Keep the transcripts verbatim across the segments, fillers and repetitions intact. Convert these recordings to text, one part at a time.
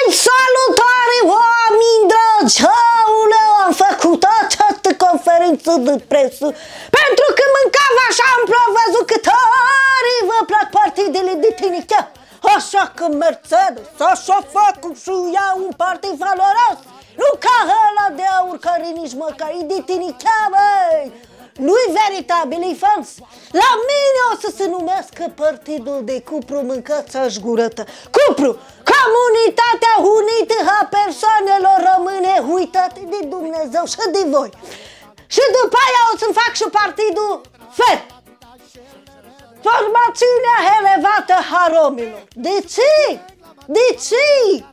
Salutare, oameni dragi! Aoleu, am făcut această conferință de presă pentru că mâncam așa, am văzut că tare vă plac partidele de tinichea. Așa că Mercedes, așa fac și ia un partid valoros. Nu ca ăla de aur care nici măcar e de tinichea, băi! Nu-i veritabil, e fals. La mine o să se numească Partidul de Cupru Mâncați-aș Gurătă. Cupru, Comunitatea Unită a Persoanelor Române uitate de Dumnezeu și de voi. Și după aia o să-mi fac și Partidul Fer, Formațiunea Elevată a Romilor. De ce? De ce?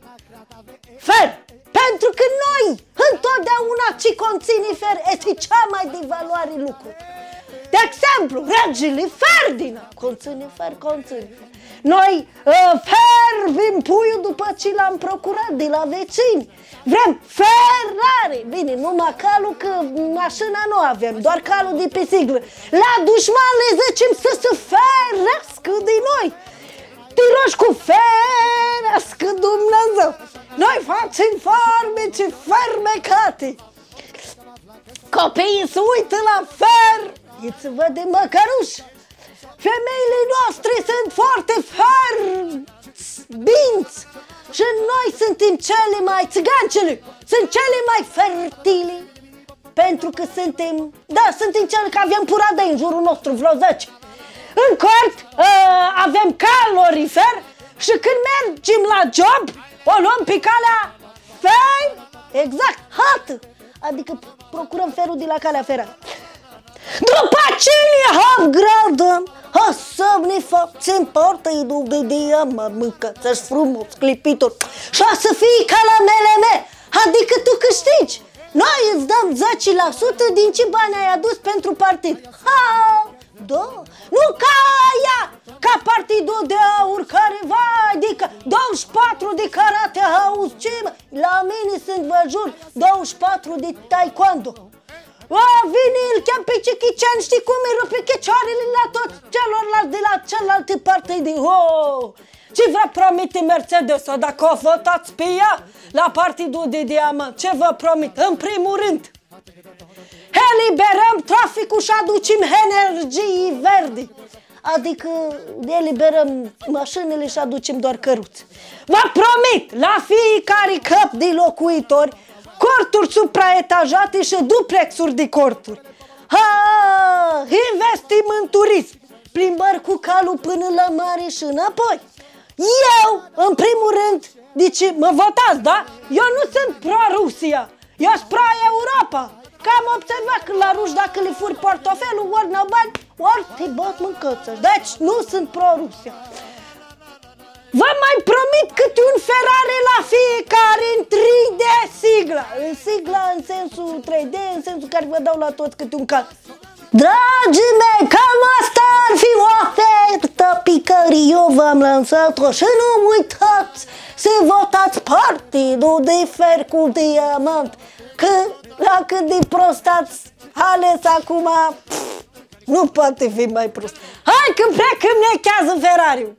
Fer. Pentru că noi, întotdeauna ce conține fer, este cea mai de valoare lucru. De exemplu, regele Ferdinand conține fer, conține fer. Noi uh, fervim puiul după ce l-am procurat de la vecini. Vrem Ferrari. Bine, numai calul, că mașina nu avem, doar calul de pe siglă. La dușman le zicem să se ferească de noi. Te rogi cu ferească Dumnezeu. Noi facem farmece fermecate. Copiii se uită la fer, îți văd de măcăruși. Femeile noastre sunt foarte ferbinți și noi suntem cele mai, țigancele, sunt cele mai fertile. Pentru că suntem, da, suntem cele care avem puradei în jurul nostru, vreo zece. În cort uh, avem calorifer și când mergem la job, o luăm pe calea fer, exact, hată. Adică procurăm ferul de la calea ferată. După ce ne upgradăm, o să ne facem partidul de diamant, mâncați-aș frumos, clipitor. Și o să fii ca la M L M, adică tu câștigi. Noi îți dăm zece la sută din ce bani ai adus pentru partid. Ha! Da, nu ca aia, ca Partidul de Aur care va, adică douăzeci și patru de karate house, ce mă? La mine sunt, vă jur, douăzeci și patru de taekwondo. A, vine, îl cheam pe Jackie Chan, știi cum îi rupe checioarele la toți celorlalți de la celelalte partide. Oh, ce vă promite Mercedes dacă o votați pe ea la Partidul de Diamant? Ce vă promit? În primul rând, eliberăm traficul și aducem energii verdi. Adică eliberăm mașinile și aducem doar căruți. Vă promit, la fiecare cap de locuitori, corturi supraetajate și duplexuri de corturi. Ha, investim în turism, plimbări cu calul până la mare și înapoi. Eu, în primul rând, deci mă votați, da? Eu nu sunt pro-Rusia, eu sunt pro-Europa. Că am observat că la ruși dacă le furi portofelul, ori n-au bani, ori te bat mâncățăși. Deci nu sunt pro-Rusia. Vă mai promit câte un Ferrari la fiecare în trei D sigla. În sigla în sensul trei D, în sensul care vă dau la toți câte un cal. Dragii mei, cam asta ar fi o ofertă pe care eu v-am lansat-o și nu uitați să votați Partidul de Fer cu Diamant. Că la cât de prost ați ales acum, pf, nu poate fi mai prost. Hai că plecăm, nechează Ferrariul!